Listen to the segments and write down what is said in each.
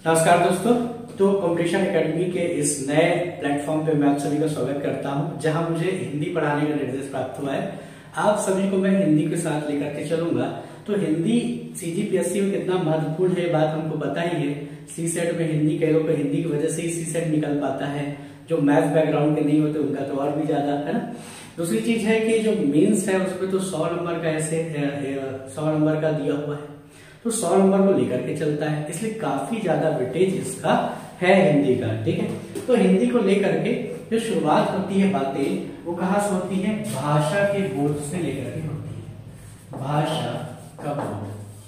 नमस्कार दोस्तों। तो कॉम्पिटिशन एकेडमी के इस नए प्लेटफॉर्म पे मैं आप सभी का स्वागत करता हूं, जहां मुझे हिंदी पढ़ाने का निर्देश प्राप्त हुआ है। आप सभी को मैं हिंदी के साथ लेकर के चलूंगा। तो हिंदी सीजीपीएससी में कितना महत्वपूर्ण है बात हमको पता ही है। सी सेट में हिंदी कई लोग हिंदी की वजह से ही सी सेट निकल पाता है, जो मैथ बैकग्राउंड के नहीं होते उनका तो और भी ज्यादा है ना। दूसरी चीज है कि जो मेंस है उसमें तो 100 नंबर का ऐसे 100 नंबर का दिया हुआ है, तो 100 नंबर को लेकर के चलता है, इसलिए काफी ज्यादा वेटेज इसका है हिंदी का। ठीक है, तो हिंदी को लेकर के जो शुरुआत होती है बातें वो कहाँ से होती है? भाषा के बोध से लेकर के होती है। भाषा का बोध,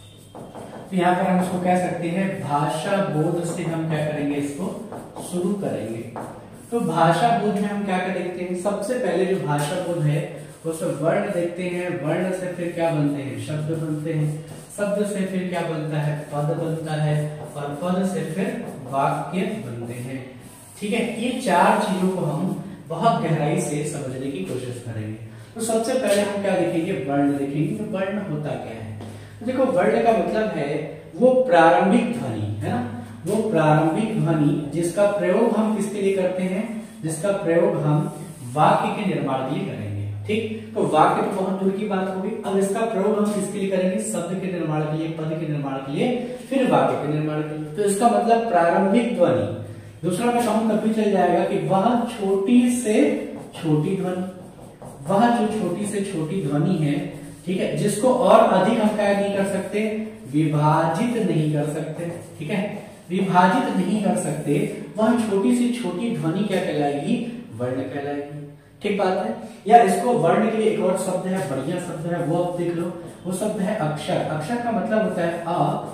तो यहाँ पर हम इसको कह सकते हैं भाषा बोध से हम क्या करेंगे, इसको शुरू करेंगे। तो भाषा बोध में हम क्या क्या देखते हैं? सबसे पहले जो भाषा बोध है उसमें वर्ण देखते हैं। वर्ण से फिर क्या बनते हैं? शब्द बनते हैं। शब्द से फिर क्या बनता है? पद बनता है, और पद से फिर वाक्य बनते हैं। ठीक है, ये चार चीजों को हम बहुत गहराई से समझने की कोशिश करेंगे। तो सबसे पहले हम क्या देखेंगे? वर्ण देखेंगे। तो वर्ण होता क्या है? तो देखो, वर्ण का मतलब है वो प्रारंभिक ध्वनि, है ना, वो प्रारंभिक ध्वनि जिसका प्रयोग हम किसके लिए करते हैं? जिसका प्रयोग हम वाक्य के निर्माण के लिए करेंगे। ठीक, तो वाक्य तो बहुत दूर की बात होगी। अब इसका प्रयोग हम किसके लिए करेंगे? शब्द के निर्माण के लिए, पद के निर्माण के लिए, फिर वाक्य के निर्माण के लिए। तो इसका मतलब प्रारंभिक ध्वनि। दूसरा मैं कहूं तब भी चल जाएगा कि वह छोटी से छोटी ध्वनि, वह जो छोटी से छोटी ध्वनि है, ठीक है, जिसको और अधिक हम क्या नहीं कर सकते? विभाजित नहीं कर सकते। ठीक है, विभाजित नहीं कर सकते, वह छोटी से छोटी ध्वनि क्या कहलाएगी? वर्ण कहलाएगी। ठीक बात है। या इसको वर्ण के लिए एक और शब्द है, बढ़िया शब्द है, वो आप देख लो। वो शब्द है अक्षर। अक्षर का मतलब होता है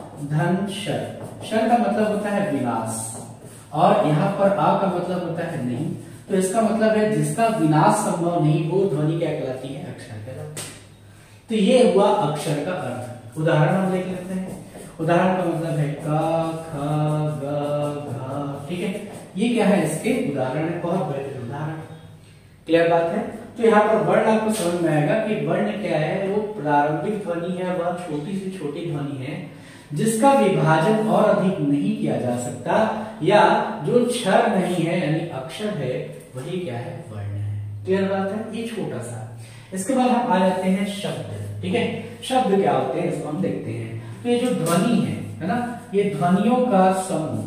अधनशर। शर का मतलब होता है विनाश, और यहाँ पर आ का मतलब होता है नहीं। तो इसका मतलब है जिसका विनाश संभव नहीं, वो ध्वनि क्या कहलाती है? अक्षर कहलाती है। तो ये हुआ अक्षर का अर्थ। उदाहरण हम देख लेते हैं। उदाहरण का मतलब है क, ख, ग, घ। ठीक है, ये क्या है? इसके उदाहरण है, बहुत बेहतरीन उदाहरण। क्लियर बात है। तो यहाँ पर वर्ण आपको समझ में आएगा कि वर्ण क्या है? वो प्रारंभिक ध्वनि है, वह छोटी से छोटी ध्वनि है जिसका विभाजन और अधिक नहीं किया जा सकता, या जो क्षर नहीं है यानी अक्षर है, वही क्या है? वर्ण है। क्लियर बात है। ये छोटा सा। इसके बाद हम आ जाते हैं शब्द। ठीक है, शब्द क्या होते हैं इसको हम देखते हैं। तो ये जो ध्वनि है ना, ये ध्वनियों का समूह,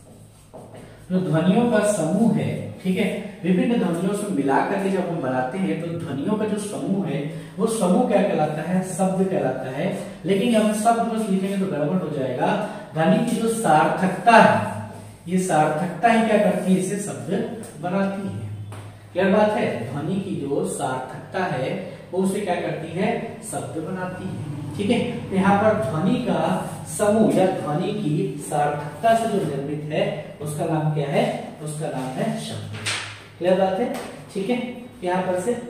जो ध्वनियों का समूह है, ठीक है, विभिन्न ध्वनियों से मिलाकर के जब हम बनाते हैं तो ध्वनियों का जो समूह है वो समूह क्या कहलाता है? शब्द कहलाता है। लेकिन हम शब्द बस लिखेंगे तो गड़बड़ हो जाएगा। ध्वनि की जो सार्थकता है, ये सार्थकता ही क्या करती है? इसे शब्द बनाती है। क्या बात है? ध्वनि की जो सार्थकता है वो उसे क्या करती है? शब्द बनाती है। ठीक है, तो यहाँ पर ध्वनि का समूह या ध्वनि की सार्थकता से जो निर्मित है उसका नाम क्या है? उसका नाम है शब्द। क्लियर बात है। ठीक है, यहाँ पर से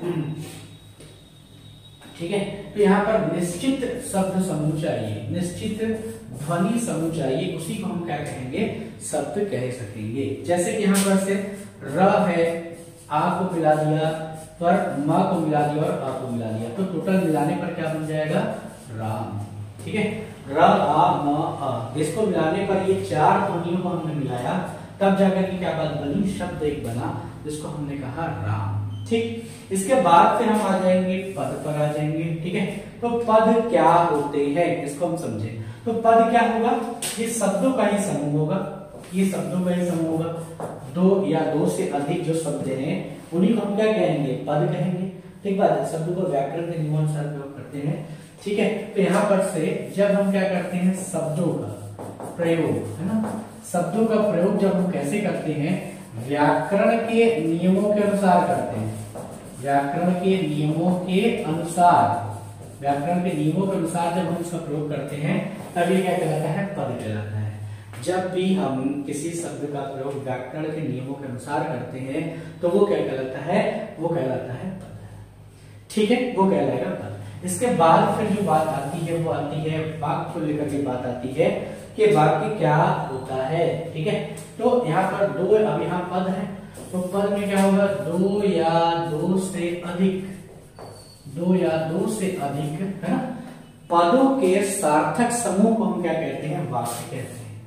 ठीक है, तो यहाँ पर निश्चित शब्द समूह चाहिए, निश्चित ध्वनि समूह चाहिए, उसी को हम क्या कहेंगे? शब्द कह सकेंगे। जैसे कि यहाँ पर से र है, आ को मिला दिया, पर म को मिला दिया और आ को मिला दिया, तो टोटल मिलाने पर क्या बन जाएगा? राम। ठीक है, र आ म आ, इसको मिलाने पर ये चार ध्वनियों को हमने मिलाया, तब जाकर के क्या बात बनी? शब्द एक बना, जिसको हमने कहा राम। ठीक, इसके बाद फिर हम आ जाएंगे पद पर आ जाएंगे। ठीक है, तो पद क्या होते हैं इसको हम समझे। तो पद क्या होगा? ये शब्दों का ही समूह होगा, ये शब्दों का ही समूह होगा। दो या दो से अधिक जो शब्द हैं उन्हीं को हम क्या कहेंगे? पद कहेंगे। ठीक बात है, शब्दों को व्याकरण के नियमानुसार प्रयोग करते हैं। ठीक है, तो यहाँ पर से जब हम क्या करते हैं? शब्दों का प्रयोग, है ना, शब्दों का प्रयोग जब हम कैसे करते हैं? व्याकरण के नियमों के अनुसार करते हैं। व्याकरण के नियमों के अनुसार, व्याकरण के नियमों के अनुसार जब हम इसका प्रयोग करते हैं तब ये क्या कहलाता है? पद कहलाता है। जब भी हम किसी शब्द का प्रयोग व्याकरण के नियमों के अनुसार करते हैं तो वो क्या कहलाता है? वो कहलाता है पद। ठीक है, वो कहलाएगा पद। इसके बाद फिर जो बात आती है वो आती है वाक्य को लेकर के बात आती है कि वाक्य क्या होता है। ठीक है, तो यहाँ पर दो, अब यहाँ पद है, तो पद में क्या होगा? दो या दो से अधिक, दो या दो से अधिक, है ना, पदों के सार्थक समूह को हम क्या कहते हैं? वाक्य कहते हैं।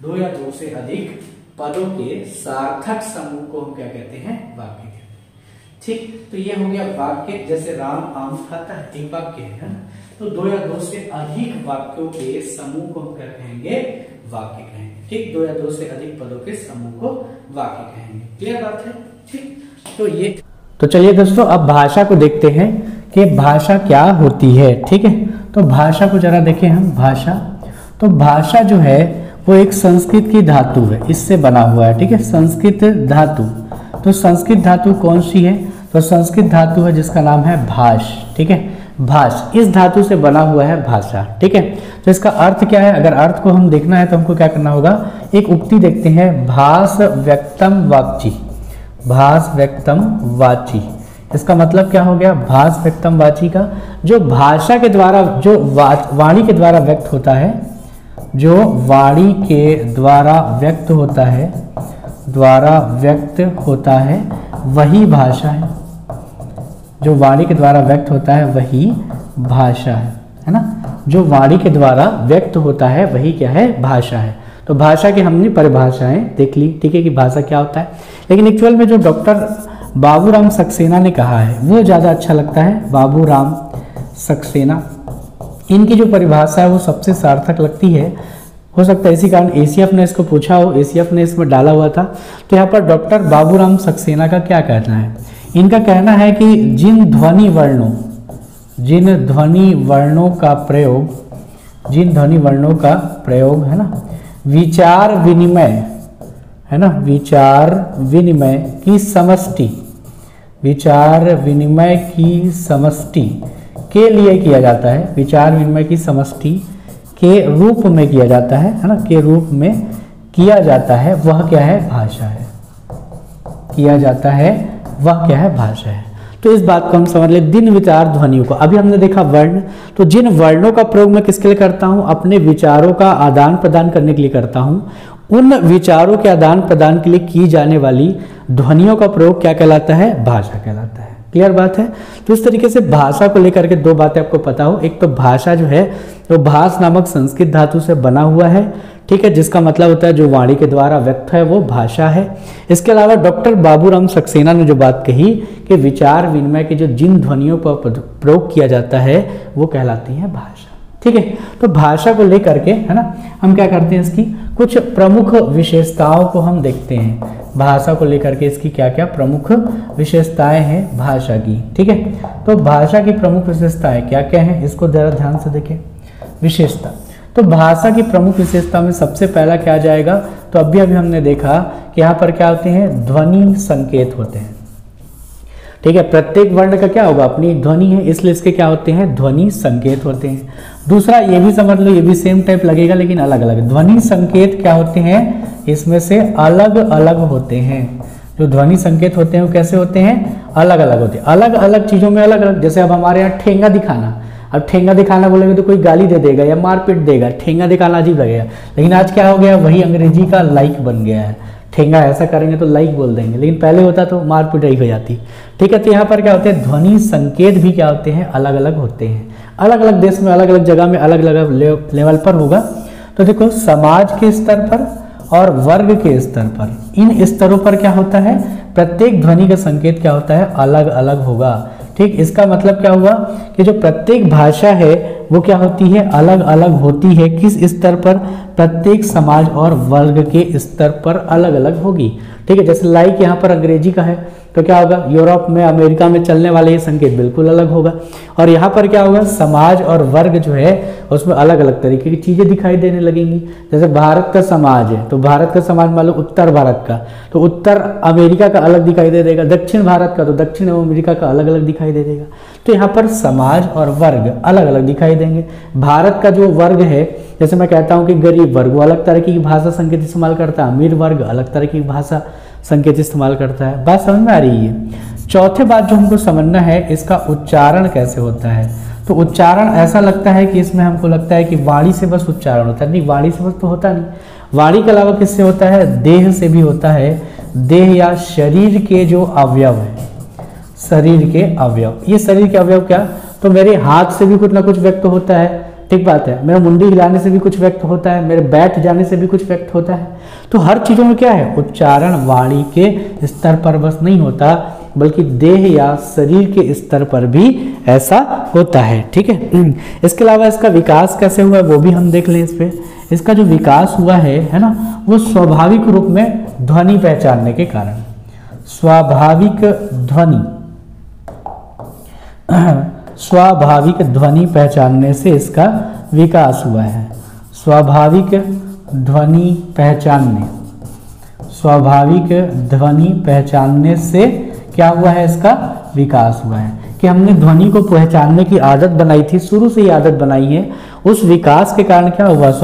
2 या 2 से अधिक पदों के सार्थक समूह को हम क्या कहते हैं? वाक्य कहते हैं। ठीक, तो ये हो गया वाक्य। जैसे राम आम खाता है, एक वाक्य है ना, तो 2 या 2 से अधिक वाक्यों के समूह को हम क्या कहेंगे? वाक्य कहेंगे। ठीक, 2 या 2 से अधिक पदों के समूह को वाक्य कहेंगे। क्लियर बात है? ठीक, तो चलिए दोस्तों अब भाषा को देखते हैं कि भाषा क्या होती है। ठीक है, तो भाषा को जरा देखें हम। भाषा, तो भाषा जो है वो एक संस्कृत की धातु है, इससे बना हुआ है। ठीक है, संस्कृत धातु। तो संस्कृत धातु कौन सी है? तो संस्कृत धातु है जिसका नाम है भाष। ठीक है, भाष, इस धातु से बना हुआ है भाषा। ठीक है, तो इसका अर्थ क्या है? अगर अर्थ को हम देखना है तो हमको क्या करना होगा? एक उक्ति देखते हैं, भास व्यक्तम वाची। भास व्यक्तम वाची, इसका मतलब क्या हो गया? भास व्यक्तम वाची का जो भाषा के द्वारा, जो वाणी के द्वारा व्यक्त होता है, जो वाणी के द्वारा व्यक्त होता है, वही भाषा है। जो वाणी के द्वारा व्यक्त होता है वही भाषा है ना? जो वाणी के द्वारा व्यक्त होता है वही क्या है? भाषा है। तो भाषा की हमने परिभाषाएं देख ली। ठीक है, कि भाषा क्या होता है, लेकिन एक्चुअल में जो डॉक्टर बाबूराम सक्सेना ने कहा है वो ज़्यादा अच्छा लगता है। बाबूराम सक्सेना, इनकी जो परिभाषा है वो सबसे सार्थक लगती है। हो सकता है इसी कारण एसीएफ ने इसको पूछा हो, एसीएफ ने इसमें डाला हुआ था। तो यहाँ पर डॉक्टर बाबूराम सक्सेना का क्या कहना है? इनका कहना है कि जिन ध्वनि वर्णों का प्रयोग है ना, विचार विनिमय की समष्टि के लिए किया जाता है। विचार विनिमय की समष्टि के रूप में किया जाता है ना, के रूप में किया जाता है, वह क्या है? भाषा है। किया जाता है वह क्या है? भाषा है। तो इस बात को हम समझ ले। दिन विचार ध्वनियों को, अभी हमने देखा वर्ण, तो जिन वर्णों का प्रयोग मैं किसके लिए करता हूं? अपने विचारों का आदान प्रदान करने के लिए करता हूं। उन विचारों के आदान प्रदान के लिए की जाने वाली ध्वनियों का प्रयोग क्या कहलाता है? भाषा कहलाता है। क्लियर बात है? तो इस तरीके से भाषा को लेकर के 2 बातें आपको पता हो। एक तो भाषा जो है तो भाष नामक संस्कृत धातु से बना हुआ है। ठीक है, जिसका मतलब होता है जो वाणी के द्वारा व्यक्त है वो भाषा है। इसके अलावा डॉक्टर बाबूराम सक्सेना ने जो बात कही कि विचार विनिमय के जो जिन ध्वनियों पर प्रयोग किया जाता है वो कहलाती है भाषा। ठीक है, तो भाषा को लेकर के है ना हम क्या करते हैं? इसकी कुछ प्रमुख विशेषताओं को हम देखते हैं। भाषा को लेकर के इसकी क्या क्या प्रमुख विशेषताएं हैं भाषा की। ठीक है, तो भाषा की प्रमुख विशेषताएं क्या क्या हैं इसको जरा ध्यान से देखें। विशेषता, तो भाषा की प्रमुख विशेषता में सबसे पहला क्या आ जाएगा? तो अभी हमने देखा कि यहाँ पर क्या होते हैं? ध्वनि संकेत होते हैं। ठीक है, प्रत्येक वर्ण का क्या होगा? अपनी ध्वनि है, इसलिए इसके क्या होते हैं? ध्वनि संकेत होते हैं। दूसरा ये भी समझ लो, ये भी सेम टाइप लगेगा लेकिन अलग अलग। ध्वनि संकेत क्या होते हैं? इसमें से अलग अलग होते हैं। जो ध्वनि संकेत होते हैं वो कैसे होते हैं? अलग अलग होते हैं। अलग अलग चीजों में अलग अलग। जैसे अब हमारे यहाँ ठेंगा दिखाना, अब ठेंगा दिखाना बोलेंगे तो कोई गाली दे देगा या मारपीट देगा। ठेंगा दिखाना अजीब लगेगा, लेकिन आज क्या हो गया? वही अंग्रेजी का लाइक बन गया है। ठेंगा ऐसा करेंगे तो लाइक बोल देंगे, लेकिन पहले होता तो मार पिटाई हो जाती। ठीक है, तो यहाँ पर क्या होते हैं? ध्वनि संकेत भी क्या होते हैं? अलग अलग होते हैं। अलग अलग देश में, अलग अलग जगह में, अलग अलग लेवल पर होगा। तो देखो, समाज के स्तर पर और वर्ग के स्तर पर, इन स्तरों पर क्या होता है? प्रत्येक ध्वनि का संकेत क्या होता है? अलग अलग होगा। ठीक, इसका मतलब क्या हुआ कि जो प्रत्येक भाषा है वो क्या होती है? अलग अलग होती है। किस स्तर पर? प्रत्येक समाज और वर्ग के स्तर पर अलग अलग होगी। ठीक है, जैसे लाइक यहाँ पर अंग्रेजी का है तो क्या होगा? यूरोप में, अमेरिका में चलने वाले ये संकेत बिल्कुल अलग होगा। और यहाँ पर क्या होगा? समाज और वर्ग जो है उसमें अलग अलग तरीके की चीजें दिखाई देने लगेंगी। जैसे भारत का समाज है तो भारत का समाज मान लो उत्तर भारत का, तो उत्तर अमेरिका का अलग दिखाई दे देगा। दक्षिण भारत का तो दक्षिण अमेरिका का अलग अलग दिखाई दे देगा। तो यहाँ पर समाज और वर्ग अलग अलग दिखाई देंगे। भारत का जो वर्ग है, जैसे मैं कहता हूँ कि गरीब वर्ग वो अलग तरह की भाषा संकेत इस्तेमाल करता है, अमीर वर्ग अलग तरह की भाषा संकेत इस्तेमाल करता है। बात समझ में आ रही है? चौथे बात जो हमको समझना है, इसका उच्चारण कैसे होता है। तो उच्चारण ऐसा लगता है कि इसमें हमको लगता है कि वाणी से बस उच्चारण होता है। नहीं, वाणी से बस तो होता नहीं। वाणी के अलावा किससे होता है? देह से भी होता है। देह या शरीर के जो अवयव है, शरीर के अवयव, ये शरीर के अवयव क्या? तो मेरे हाथ से भी कुछ ना कुछ व्यक्त होता है। ठीक बात है, मेरा मुंडी हिलाने से भी कुछ व्यक्त होता है, मेरे बैठ जाने से भी कुछ व्यक्त होता है। तो हर चीज़ों में क्या है, उच्चारण वाणी के स्तर पर बस नहीं होता, बल्कि देह या शरीर के स्तर पर भी ऐसा होता है। ठीक है, इसके अलावा इसका विकास कैसे हुआ है वो भी हम देख लें। इस पे इसका जो विकास हुआ है ना, वो स्वाभाविक रूप में ध्वनि पहचानने के कारण, स्वाभाविक ध्वनि पहचानने से इसका विकास हुआ है। स्वाभाविक ध्वनि पहचानने से क्या हुआ है, इसका विकास हुआ है कि हमने ध्वनि को पहचानने की आदत बनाई थी, शुरू से ही आदत बनाई है। उस विकास के कारण क्या हुआ,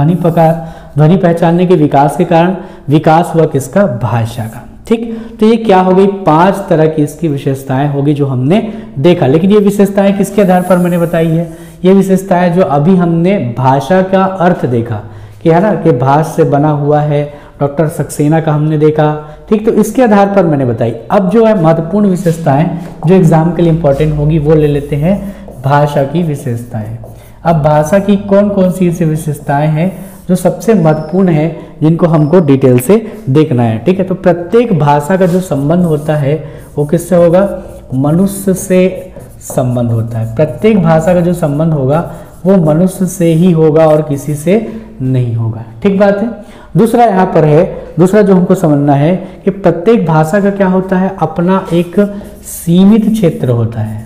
ध्वनि पहचानने के विकास के कारण विकास हुआ किसका, भाषा का। ठीक, तो ये क्या हो गई, 5 तरह की इसकी विशेषताएं होगी जो हमने देखा। लेकिन ये विशेषताएं किसके आधार पर मैंने बताई है, ये विशेषताएं जो अभी हमने भाषा का अर्थ देखा कि है ना, कि भाष से बना हुआ है, डॉक्टर सक्सेना का हमने देखा। ठीक, तो इसके आधार पर मैंने बताई। अब जो है महत्वपूर्ण विशेषताएं जो एग्जाम के लिए इंपॉर्टेंट होगी वो ले लेते हैं, भाषा की विशेषताएं। अब भाषा की कौन कौन सी ऐसी विशेषताएं हैं जो सबसे महत्वपूर्ण है, जिनको हमको डिटेल से देखना है। ठीक है, तो प्रत्येक भाषा का जो संबंध होता है वो किससे होगा, मनुष्य से संबंध होता है। प्रत्येक भाषा का जो संबंध होगा वो मनुष्य से ही होगा और किसी से नहीं होगा। ठीक बात है। दूसरा यहाँ पर है, दूसरा जो हमको समझना है कि प्रत्येक भाषा का क्या होता है, अपना एक सीमित क्षेत्र होता है।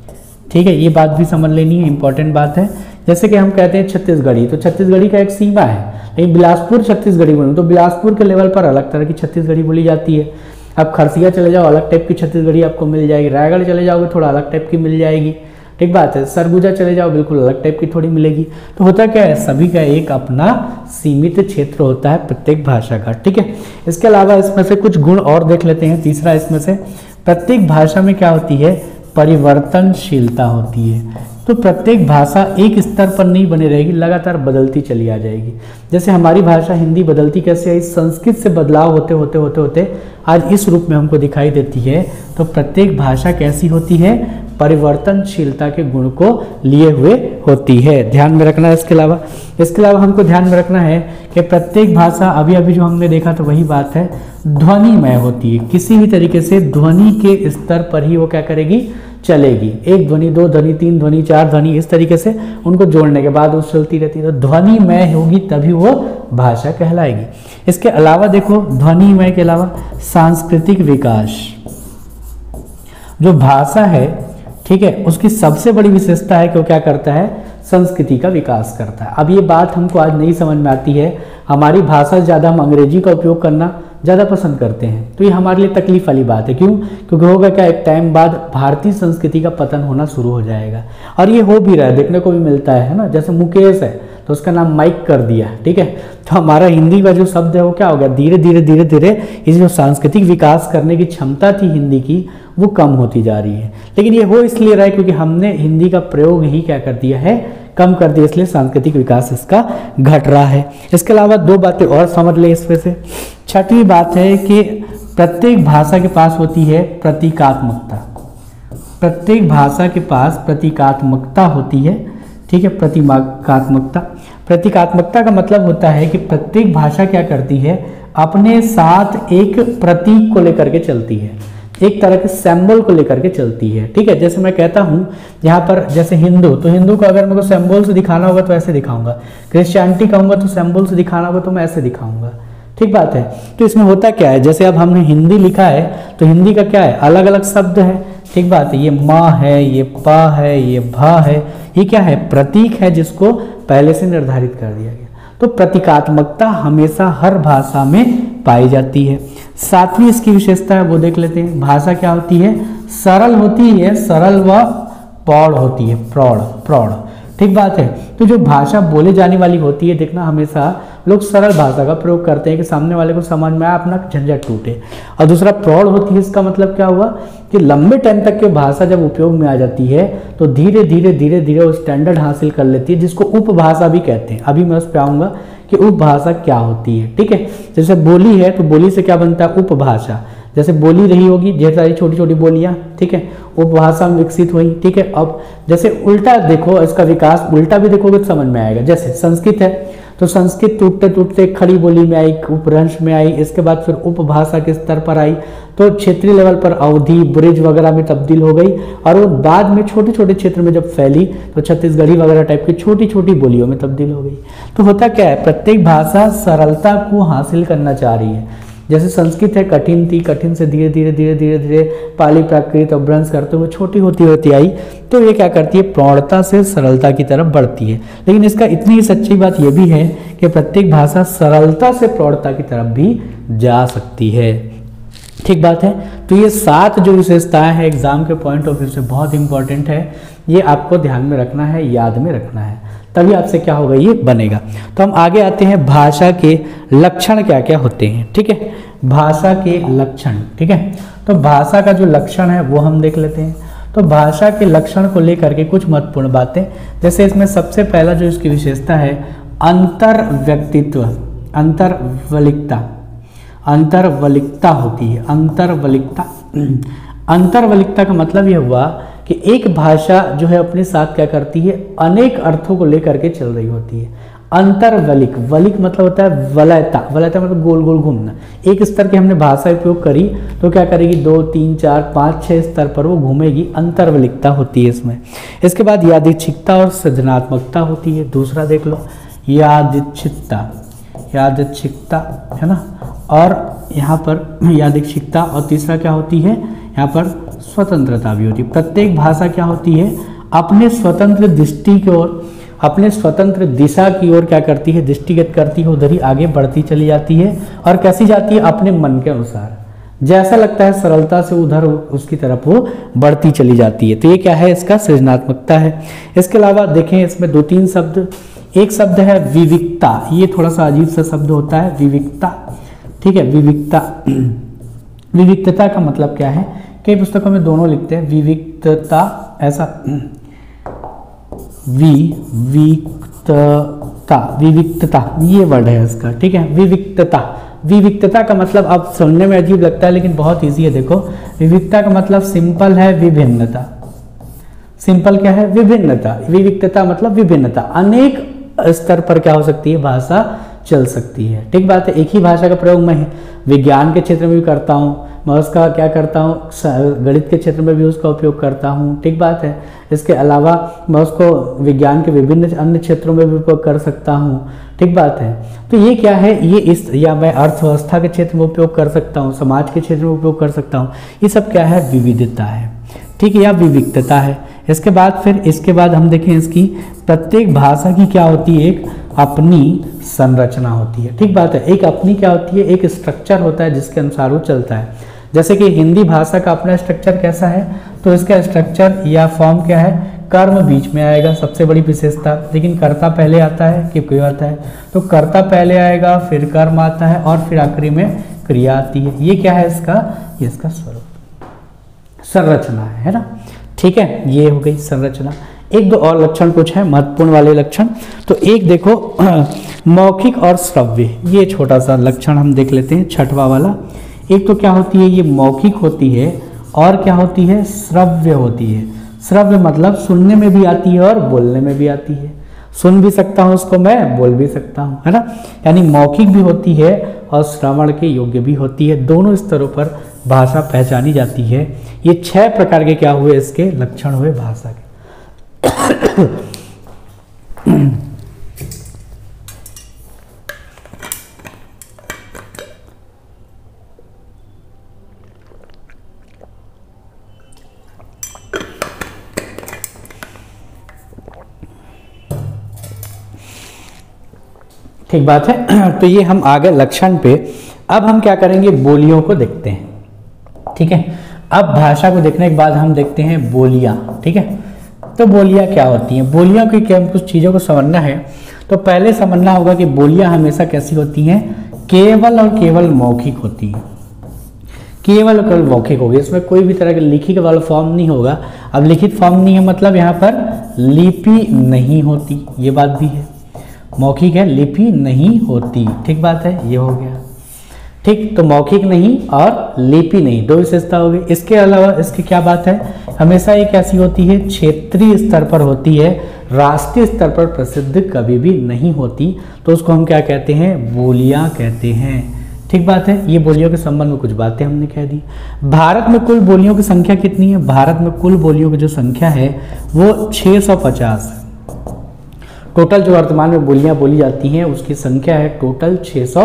ठीक है, ये बात भी समझ लेनी है, इंपॉर्टेंट बात है। जैसे कि हम कहते हैं छत्तीसगढ़ी, तो छत्तीसगढ़ी का एक सीमा है, लेकिन बिलासपुर छत्तीसगढ़ी बोलूँ तो बिलासपुर के लेवल पर अलग तरह की छत्तीसगढ़ी बोली जाती है। अब खरसिया चले जाओ, अलग टाइप की छत्तीसगढ़ी आपको मिल जाएगी। रायगढ़ चले जाओगे, थोड़ा अलग टाइप की मिल जाएगी। ठीक बात है। सरगुजा चले जाओ, बिल्कुल अलग टाइप की थोड़ी मिलेगी। तो होता क्या है, सभी का एक अपना सीमित क्षेत्र होता है प्रत्येक भाषा का। ठीक है, इसके अलावा इसमें से कुछ गुण और देख लेते हैं। तीसरा इसमें से, प्रत्येक भाषा में क्या होती है, परिवर्तनशीलता होती है। तो प्रत्येक भाषा एक स्तर पर नहीं बनी रहेगी, लगातार बदलती चली आ जाएगी। जैसे हमारी भाषा हिंदी बदलती कैसे आई, संस्कृत से बदलाव होते होते होते होते आज इस रूप में हमको दिखाई देती है। तो प्रत्येक भाषा कैसी होती है, परिवर्तनशीलता के गुण को लिए हुए होती है, ध्यान में रखना है। इसके अलावा हमको ध्यान में रखना है कि प्रत्येक भाषा, अभी अभी जो हमने देखा तो वही बात है, ध्वनिमय होती है। किसी भी तरीके से ध्वनि के स्तर पर ही वो क्या करेगी, चलेगी। एक ध्वनि, दो ध्वनि, तीन ध्वनि, चार ध्वनि, इस तरीके से उनको जोड़ने के बाद वो चलती रहती है। तो ध्वनिमय होगी तभी वो भाषा कहलाएगी। इसके अलावा देखो, ध्वनिमय के अलावा सांस्कृतिक विकास, जो भाषा है, ठीक है, उसकी सबसे बड़ी विशेषता है कि वो क्या करता है, संस्कृति का विकास करता है। अब ये बात हमको आज नहीं समझ में आती है, हमारी भाषा से ज़्यादा हम अंग्रेजी का उपयोग करना ज़्यादा पसंद करते हैं। तो ये हमारे लिए तकलीफ वाली बात है। क्यों? क्योंकि होगा क्या, एक टाइम बाद भारतीय संस्कृति का पतन होना शुरू हो जाएगा। और ये हो भी रहा है, देखने को भी मिलता है ना। जैसे मुकेश है तो उसका नाम माइक कर दिया, ठीक है। तो हमारा हिंदी का जो शब्द है वो क्या हो गया, धीरे धीरे धीरे धीरे इस जो सांस्कृतिक विकास करने की क्षमता थी हिंदी की, वो कम होती जा रही है। लेकिन ये हो इसलिए रहा है क्योंकि हमने हिंदी का प्रयोग ही क्या कर दिया है, कम कर दिया, इसलिए सांस्कृतिक विकास इसका घट रहा है। इसके अलावा दो बातें और समझ ले इसमें से। छठी बात है कि प्रत्येक भाषा के पास होती है प्रतीकात्मकता। प्रत्येक भाषा के पास प्रतीकात्मकता होती है, ठीक है। प्रतीकात्मकता का मतलब होता है कि प्रत्येक भाषा क्या करती है, अपने साथ एक प्रतीक को लेकर के चलती है, एक तरह के सिंबल को लेकर के चलती है, ठीक है। जैसे मैं कहता हूँ यहाँ पर, जैसे हिंदू, तो हिंदू को अगर मेरे को सिंबल से दिखाना होगा तो ऐसे दिखाऊंगा। क्रिश्चियनिटी कहूँगा तो सिंबल से दिखाना होगा तो मैं ऐसे दिखाऊंगा, ठीक बात है। तो इसमें होता क्या है, जैसे अब हमने हिंदी लिखा है तो हिंदी का क्या है, अलग अलग शब्द है, ठीक बात है। ये माँ है, ये पा है, ये भा है, ये क्या है, प्रतीक है जिसको पहले से निर्धारित कर दिया गया। तो प्रतीकात्मकता हमेशा हर भाषा में पाई जाती है। सातवीं इसकी विशेषता है वो देख लेते हैं। भाषा क्या होती है, सरल होती है, सरल व प्रौढ़ होती है, प्रौढ़, ठीक बात है। तो जो भाषा बोले जाने वाली होती है, देखना हमेशा लोग सरल भाषा का प्रयोग करते हैं कि सामने वाले को समझ में आए, अपना झंझट टूटे। और दूसरा प्रौढ़ होती है, इसका मतलब क्या हुआ कि लंबे टाइम तक के भाषा जब उपयोग में आ जाती है तो धीरे धीरे धीरे धीरे वो स्टैंडर्ड हासिल कर लेती है, जिसको उपभाषा भी कहते हैं। अभी मैं उस पर आऊँगा कि उपभाषा क्या होती है, ठीक है। जैसे बोली है तो बोली से क्या बनता है, उपभाषा। जैसे बोली रही होगी ढेर सारी छोटी छोटी बोलियां, ठीक है, उपभाषा विकसित हुई, ठीक है। अब जैसे उल्टा देखो, इसका विकास उल्टा भी देखोगे तो समझ में आएगा। जैसे संस्कृत है तो संस्कृत टूटते टूटते खड़ी बोली में आई, उपभ्रंश में आई, इसके बाद फिर उपभाषा के स्तर पर आई, तो क्षेत्रीय लेवल पर अवधी, ब्रिज वगैरह में तब्दील हो गई, और वो बाद में छोटे छोटे क्षेत्र में जब फैली तो छत्तीसगढ़ी वगैरह टाइप की छोटी छोटी बोलियों में तब्दील हो गई। तो होता क्या है, प्रत्येक भाषा सरलता को हासिल करना चाह रही है। जैसे संस्कृत है कठिन थी, कठिन से धीरे धीरे धीरे धीरे धीरे पाली प्राकृत अपभ्रंश करते हुए छोटी होती होती आई, तो ये क्या करती है, प्रौढ़ता से सरलता की तरफ बढ़ती है। लेकिन इसका इतनी ही सच्ची बात यह भी है कि प्रत्येक भाषा सरलता से प्रौढ़ता की तरफ भी जा सकती है। ठीक बात है। तो ये 7 जो विशेषताएं हैं एग्जाम के पॉइंट ऑफ व्यू से बहुत इंपॉर्टेंट है, ये आपको ध्यान में रखना है, याद में रखना है, तभी आपसे क्या होगा, ये बनेगा। तो हम आगे आते हैं, भाषा के लक्षण क्या क्या होते हैं। ठीक है, भाषा के लक्षण, ठीक है। तो भाषा का जो लक्षण है वो हम देख लेते हैं। तो भाषा के लक्षण को लेकर के कुछ महत्वपूर्ण बातें, जैसे इसमें सबसे पहला जो इसकी विशेषता है, अंतर व्यक्तित्व, अंतरवलिकता, अंतरवलिकता होती है। अंतरवलिकता का मतलब यह हुआ कि एक भाषा जो है अपने साथ क्या करती है, अनेक अर्थों को लेकर के चल रही होती है। अंतरवलिक, वलिक मतलब होता है वलयता, वलयता मतलब गोल गोल घूमना। एक स्तर की हमने भाषा उपयोग करी तो क्या करेगी, 2, 3, 4, 5, 6 स्तर पर वो घूमेगी, अंतरवलिकता होती है इसमें। इसके बाद यादृच्छिकता और सृजनात्मकता होती है। दूसरा देख लो, यादृच्छिकता, यादृच्छिकता है ना, और यहाँ पर यादृच्छिकता, और तीसरा क्या होती है, यहाँ पर स्वतंत्रता भी होती है। प्रत्येक भाषा क्या होती है, अपने स्वतंत्र दृष्टि की ओर, अपने स्वतंत्र दिशा की ओर क्या करती है, दृष्टिगत करती है, उधर ही आगे बढ़ती चली जाती है। और कैसी जाती है, अपने मन के अनुसार, जैसा लगता है सरलता से उधर उसकी तरफ वो बढ़ती चली जाती है। तो ये क्या है, इसका सृजनात्मकता है। इसके अलावा देखें इसमें 2-3 शब्द, एक शब्द है विविकता, ये थोड़ा सा अजीब सा शब्द होता है, विविकता, ठीक है। विविकता, विविक्तता का मतलब क्या है, कई पुस्तकों में दोनों लिखते हैं, विविक्तता, ऐसा विविक्तता, विविक्तता ये वर्ड है इसका, ठीक है। विविक्तता, विविक्तता का मतलब अब सुनने में अजीब लगता है लेकिन बहुत इजी है। देखो, विविक्तता का मतलब सिंपल है, विभिन्नता। सिंपल क्या है, विभिन्नता। विविक्तता मतलब विभिन्नता, अनेक स्तर पर क्या हो सकती है, भाषा चल सकती है। ठीक बात है। एक ही भाषा का प्रयोग मैं विज्ञान के क्षेत्र में भी करता हूँ, मैं उसका क्या करता हूँ, गणित के क्षेत्र में भी उसका उपयोग करता हूँ। ठीक बात है। इसके अलावा मैं उसको विज्ञान के विभिन्न अन्य क्षेत्रों में भी उपयोग कर सकता हूँ। ठीक बात है। तो ये क्या है, ये इस, या मैं अर्थव्यवस्था के क्षेत्र में उपयोग कर सकता हूँ, समाज के क्षेत्र में उपयोग कर सकता हूँ। ये सब क्या है, विविधता है, ठीक है, या विविधता है। इसके बाद फिर इसके बाद हम देखें इसकी प्रत्येक भाषा की क्या होती है, एक अपनी संरचना होती है। ठीक बात है। एक अपनी क्या होती है, एक स्ट्रक्चर होता है जिसके अनुसार वो चलता है। जैसे कि हिंदी भाषा का अपना स्ट्रक्चर कैसा है, तो इसका स्ट्रक्चर या फॉर्म क्या है, कर्म बीच में आएगा, सबसे बड़ी विशेषता। लेकिन कर्ता पहले आता है कि क्रिया आता है, तो कर्ता पहले आएगा, फिर कर्म आता है, और फिर आखिरी में क्रिया आती है। ये क्या है इसका, ये इसका स्वरूप, संरचना है ना। ठीक है, ये हो गई संरचना। एक दो और लक्षण कुछ है महत्वपूर्ण वाले लक्षण। तो एक देखो मौखिक और श्रव्य, ये छोटा सा लक्षण हम देख लेते हैं, छठवां वाला। एक तो क्या होती है, ये मौखिक होती है, और क्या होती है, श्रव्य होती है। श्रव्य मतलब सुनने में भी आती है और बोलने में भी आती है। सुन भी सकता हूँ उसको मैं, बोल भी सकता हूँ, है ना। यानी मौखिक भी होती है और श्रवण के योग्य भी होती है। दोनों स्तरों पर भाषा पहचानी जाती है। ये 6 प्रकार के क्या हुए, इसके लक्षण हुए भाषा के। ठीक बात है। तो ये हम आगे लक्षण पे, अब हम क्या करेंगे, बोलियों को देखते हैं। ठीक है, अब भाषा को देखने के बाद हम देखते हैं बोलियां। ठीक है, तो बोलियां क्या होती हैं, बोलियां की क्या, कुछ चीज़ों को समझना है। तो पहले समझना होगा कि बोलियां हमेशा कैसी होती हैं, केवल और केवल मौखिक होती हैं। केवल और केवल मौखिक होगी, इसमें कोई भी तरह का लिखित वाला फॉर्म नहीं होगा। अब लिखित फॉर्म नहीं है मतलब यहाँ पर लिपि नहीं होती, ये बात भी है। मौखिक है, लिपि नहीं होती। ठीक बात है, ये हो गया। ठीक। तो मौखिक नहीं और लिपि नहीं, दो विशेषता हो गई। इसके अलावा इसकी क्या बात है, हमेशा ये कैसी होती है, क्षेत्रीय स्तर पर होती है, राष्ट्रीय स्तर पर प्रसिद्ध कभी भी नहीं होती। तो उसको हम क्या कहते हैं, बोलियां कहते हैं। ठीक बात है। ये बोलियों के संबंध में कुछ बातें हमने कह दी। भारत में कुल बोलियों की संख्या कितनी है, भारत में कुल बोलियों की जो संख्या है वो 650 है। टोटल जो वर्तमान में बोलियां बोली जाती हैं उसकी संख्या है टोटल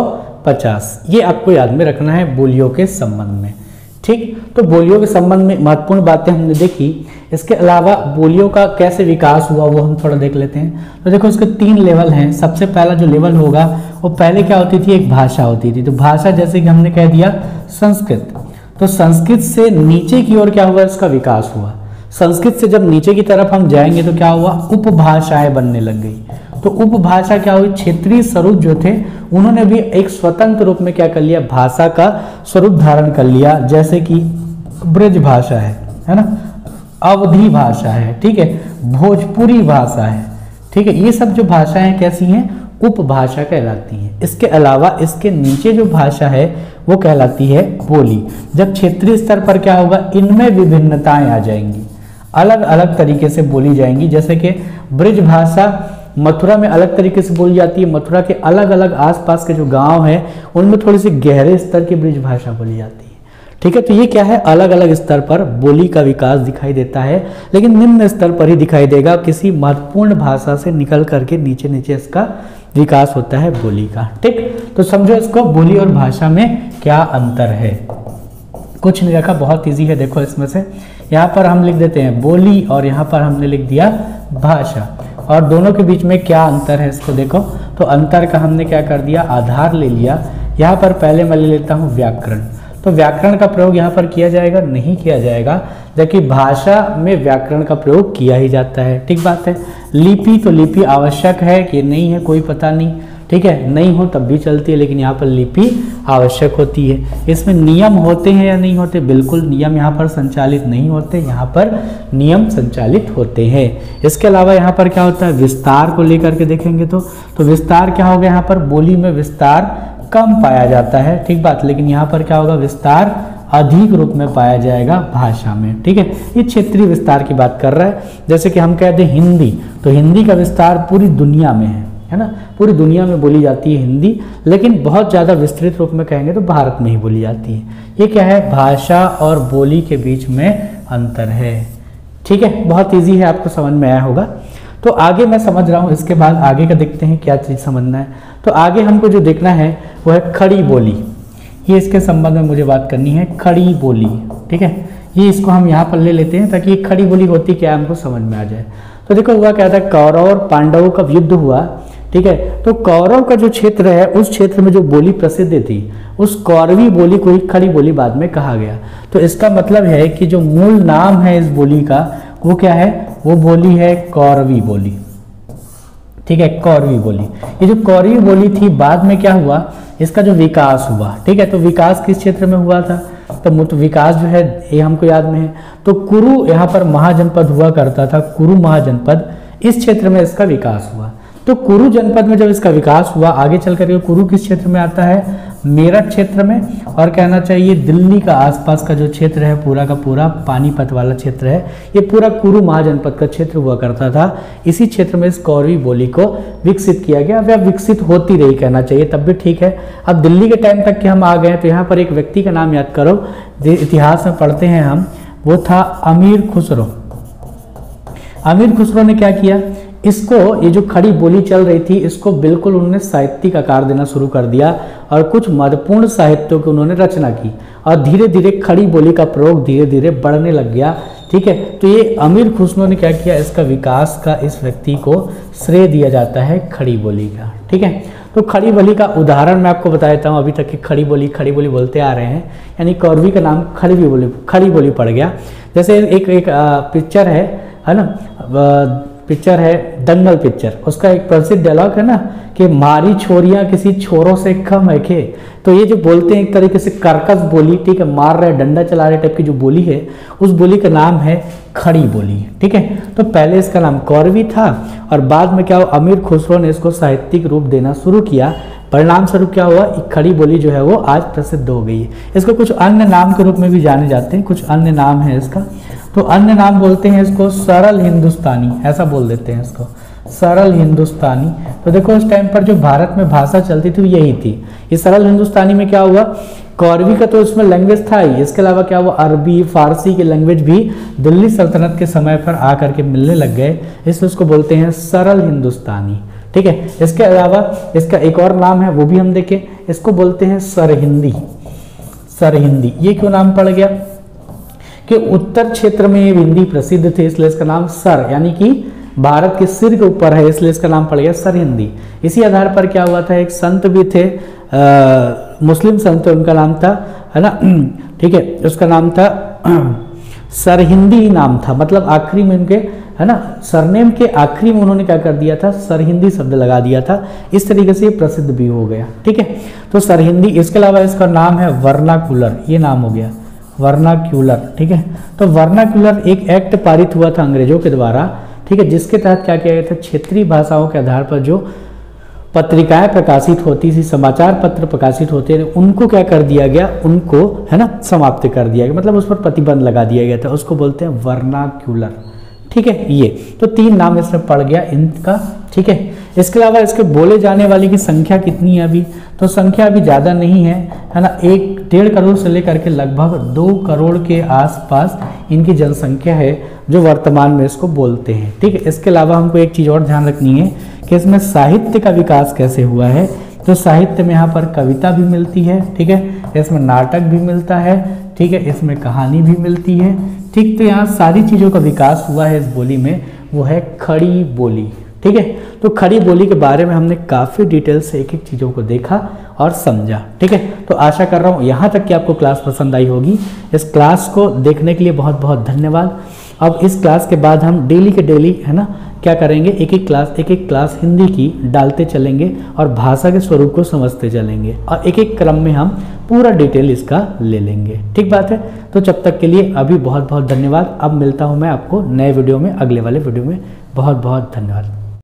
650। ये आपको याद में रखना है बोलियों के संबंध में। ठीक। तो बोलियों के संबंध में महत्वपूर्ण बातें हमने देखी। इसके अलावा बोलियों का कैसे विकास हुआ वो हम थोड़ा देख लेते हैं। तो देखो इसके 3 लेवल हैं। सबसे पहला जो लेवल होगा वो पहले क्या होती थी, एक भाषा होती थी। तो भाषा जैसे कि हमने कह दिया संस्कृत, तो संस्कृत से नीचे की ओर क्या हुआ, इसका विकास हुआ। संस्कृत से जब नीचे की तरफ हम जाएंगे तो क्या हुआ, उपभाषाएं बनने लग गई। तो उपभाषा क्या हुई, क्षेत्रीय स्वरूप जो थे उन्होंने भी एक स्वतंत्र रूप में क्या कर लिया, भाषा का स्वरूप धारण कर लिया। जैसे कि ब्रज भाषा है ना, अवधी भाषा है, ठीक है, भोजपुरी भाषा है, ठीक है। ये सब जो भाषाएं कैसी हैं, उपभाषा कहलाती हैं। इसके अलावा इसके नीचे जो भाषा है वो कहलाती है बोली। जब क्षेत्रीय स्तर पर क्या होगा, इनमें विभिन्नताएं आ जाएंगी, अलग अलग तरीके से बोली जाएंगी। जैसे कि ब्रज भाषा मथुरा में अलग तरीके से बोली जाती है, मथुरा के अलग अलग आसपास के जो गांव हैं उनमें थोड़ी सी गहरे स्तर की ब्रज भाषा बोली जाती है। ठीक है। तो ये क्या है, अलग अलग स्तर पर बोली का विकास दिखाई देता है, लेकिन निम्न स्तर पर ही दिखाई देगा। किसी महत्वपूर्ण भाषा से निकल करके नीचे नीचे इसका विकास होता है बोली का। ठीक। तो समझो इसको, बोली और भाषा में क्या अंतर है। कुछ नहीं रखा, बहुत इजी है। देखो इसमें से यहाँ पर हम लिख देते हैं बोली और यहाँ पर हमने लिख दिया भाषा, और दोनों के बीच में क्या अंतर है इसको देखो। तो अंतर का हमने क्या कर दिया, आधार ले लिया। यहाँ पर पहले मैं ले लेता हूँ व्याकरण। तो व्याकरण का प्रयोग यहाँ पर किया जाएगा, नहीं किया जाएगा, जबकि भाषा में व्याकरण का प्रयोग किया ही जाता है। ठीक बात है। लिपि, तो लिपि आवश्यक है कि नहीं है कोई पता नहीं, ठीक है, नहीं हो तब भी चलती है, लेकिन यहाँ पर लिपि आवश्यक होती है। इसमें नियम होते हैं या नहीं होते, बिल्कुल नियम यहाँ पर संचालित नहीं होते, यहाँ पर नियम संचालित होते हैं। इसके अलावा यहाँ पर क्या होता है, विस्तार को लेकर के देखेंगे तो विस्तार क्या होगा, यहाँ पर बोली में विस्तार कम पाया जाता है, ठीक बात, लेकिन यहाँ पर क्या होगा, विस्तार अधिक रूप में पाया जाएगा भाषा में। ठीक है। ये क्षेत्रीय विस्तार की बात कर रहा है। जैसे कि हम कहते हैं हिंदी, तो हिंदी का विस्तार पूरी दुनिया में है ना, पूरी दुनिया में बोली जाती है हिंदी, लेकिन बहुत ज़्यादा विस्तृत रूप में कहेंगे तो भारत में ही बोली जाती है। ये क्या है, भाषा और बोली के बीच में अंतर है। ठीक है, बहुत ईजी है, आपको समझ में आया होगा। तो आगे मैं समझ रहा हूँ, इसके बाद आगे का देखते हैं क्या चीज़ समझना है। तो आगे हमको जो देखना है वो है खड़ी बोली। ये इसके संबंध में मुझे बात करनी है, खड़ी बोली। ठीक है, ये इसको हम यहाँ पर ले लेते हैं ताकि ये खड़ी बोली होती क्या हमको समझ में आ जाए। तो देखो हुआ क्या था, कौरव और पांडवों का युद्ध हुआ। ठीक है। तो कौरव का जो क्षेत्र है उस क्षेत्र में जो बोली प्रसिद्ध थी उस कौरवी बोली को ही खड़ी बोली बाद में कहा गया। तो इसका मतलब है कि जो मूल नाम है इस बोली का वो क्या है, वो बोली है कौरवी बोली। ठीक है, कौरवी बोली। ये जो कौरवी बोली थी बाद में क्या हुआ, इसका जो विकास हुआ। ठीक है, तो विकास किस क्षेत्र में हुआ था, तो विकास जो है ये हमको याद में है। तो कुरु यहाँ पर महाजनपद हुआ करता था, कुरु महाजनपद, इस क्षेत्र में इसका विकास हुआ। तो कुरु जनपद में जब इसका विकास हुआ, आगे चल करके कुरु किस क्षेत्र में आता है, मेरठ क्षेत्र में, और कहना चाहिए दिल्ली का आसपास का जो क्षेत्र है पूरा का पूरा पानीपत वाला क्षेत्र है, ये पूरा कुरु महाजनपद का क्षेत्र हुआ करता था। इसी क्षेत्र में इस कौरवी बोली को विकसित किया गया, वह विकसित होती रही कहना चाहिए, तब भी ठीक है। अब दिल्ली के टाइम तक के हम आ गए, तो यहाँ पर एक व्यक्ति का नाम याद करो, जो इतिहास में पढ़ते हैं हम, वो था अमीर खुसरो। अमीर खुसरो ने क्या किया, इसको, ये जो खड़ी बोली चल रही थी इसको बिल्कुल उन्होंने साहित्यिक आकार देना शुरू कर दिया और कुछ महत्वपूर्ण साहित्यों की उन्होंने रचना की, और धीरे धीरे खड़ी बोली का प्रयोग धीरे धीरे बढ़ने लग गया। ठीक है, तो ये अमीर खुसरो ने क्या किया, इसका विकास का इस व्यक्ति को श्रेय दिया जाता है खड़ी बोली का। ठीक है, तो खड़ी बोली का उदाहरण मैं आपको बता देता हूँ। अभी तक की खड़ी बोली बोलते आ रहे हैं, यानी कौरवी का नाम खड़ी बोली पड़ गया। जैसे एक पिक्चर है ना, पिक्चर है दंगल पिक्चर, उसका एक प्रसिद्ध डायलॉग है ना कि मारी छोरियां किसी छोरों से कम है के। तो ये जो बोलते हैं एक तरीके से कर्कश बोली, ठीक है, मार रहे डंडा चला रहे टाइप की जो बोली है, उस बोली का नाम है खड़ी बोली। ठीक है, तो पहले इसका नाम कौरवी था और बाद में क्या हुआ, अमीर खुसरो ने इसको साहित्यिक रूप देना शुरू किया। परिणाम स्वरूप क्या हुआ, खड़ी बोली जो है वो आज प्रसिद्ध हो गई है। इसको कुछ अन्य नाम के रूप में भी जाने जाते हैं, कुछ अन्य नाम है इसका। तो अन्य नाम बोलते हैं इसको सरल हिंदुस्तानी, ऐसा बोल देते हैं इसको, सरल हिंदुस्तानी। तो देखो इस टाइम पर जो भारत में भाषा चलती थी वो यही थी। इस सरल हिंदुस्तानी में क्या हुआ, कौरवी का तो इसमें लैंग्वेज था ही, इसके अलावा क्या हुआ, अरबी फारसी के लैंग्वेज भी दिल्ली सल्तनत के समय पर आकर के मिलने लग गए, इसलिए उसको बोलते हैं सरल हिंदुस्तानी। ठीक है, इसके अलावा इसका एक और नाम है वो भी हम देखें, इसको बोलते हैं सरहिंदी। सरहिंदी ये क्यों नाम पड़ गया कि उत्तर क्षेत्र में ये हिंदी प्रसिद्ध थे, इसलिए इसका नाम सर यानी कि भारत के सिर के ऊपर है, इसलिए इसका नाम पड़ गया सरहिंदी। इसी आधार पर क्या हुआ था, एक संत भी थे, मुस्लिम संत, उनका नाम था, है ना, ठीक है, उसका नाम था सरहिंदी नाम था, मतलब आखिरी में उनके, है ना, सरनेम के आखिरी में उन्होंने क्या कर दिया था, सरहिंदी शब्द लगा दिया था। इस तरीके से ये प्रसिद्ध भी हो गया। ठीक है, तो सरहिंदी। इसके अलावा इसका नाम है वर्नाकुलर, ये नाम हो गया वर्नाक्यूलर। ठीक है, तो वर्नाकुलर एक एक्ट पारित हुआ था अंग्रेजों के द्वारा, ठीक है, जिसके तहत क्या किया गया था, क्षेत्रीय भाषाओं के आधार पर जो पत्रिकाएं प्रकाशित होती थी, समाचार पत्र प्रकाशित होते थे, उनको क्या कर दिया गया, उनको, है ना, समाप्त कर दिया गया, मतलब उस पर प्रतिबंध लगा दिया गया था, उसको बोलते हैं वर्नाक्यूलर। ठीक है, ये तो 3 नाम इसमें पड़ गया इनका। ठीक है, इसके अलावा इसके बोले जाने वाली की संख्या कितनी है अभी, तो संख्या अभी ज़्यादा नहीं है ना, 1-1.5 करोड़ से लेकर के लगभग 2 करोड़ के आसपास इनकी जनसंख्या है जो वर्तमान में इसको बोलते हैं। ठीक है, इसके अलावा हमको एक चीज़ और ध्यान रखनी है कि इसमें साहित्य का विकास कैसे हुआ है। तो साहित्य में यहाँ पर कविता भी मिलती है, ठीक है, इसमें नाटक भी मिलता है, ठीक है, इसमें कहानी भी मिलती है। ठीक, तो यहाँ सारी चीज़ों का विकास हुआ है इस बोली में, वो है खड़ी बोली। ठीक है, तो खड़ी बोली के बारे में हमने काफ़ी डिटेल से एक एक चीज़ों को देखा और समझा। ठीक है, तो आशा कर रहा हूँ यहाँ तक कि आपको क्लास पसंद आई होगी। इस क्लास को देखने के लिए बहुत बहुत धन्यवाद। अब इस क्लास के बाद हम डेली के डेली, है ना, क्या करेंगे, एक एक क्लास हिंदी की डालते चलेंगे और भाषा के स्वरूप को समझते चलेंगे और एक एक क्रम में हम पूरा डिटेल इसका ले लेंगे। ठीक बात है, तो जब तक के लिए अभी बहुत बहुत धन्यवाद। अब मिलता हूँ मैं आपको नए वीडियो में, अगले वाले वीडियो में। बहुत बहुत धन्यवाद।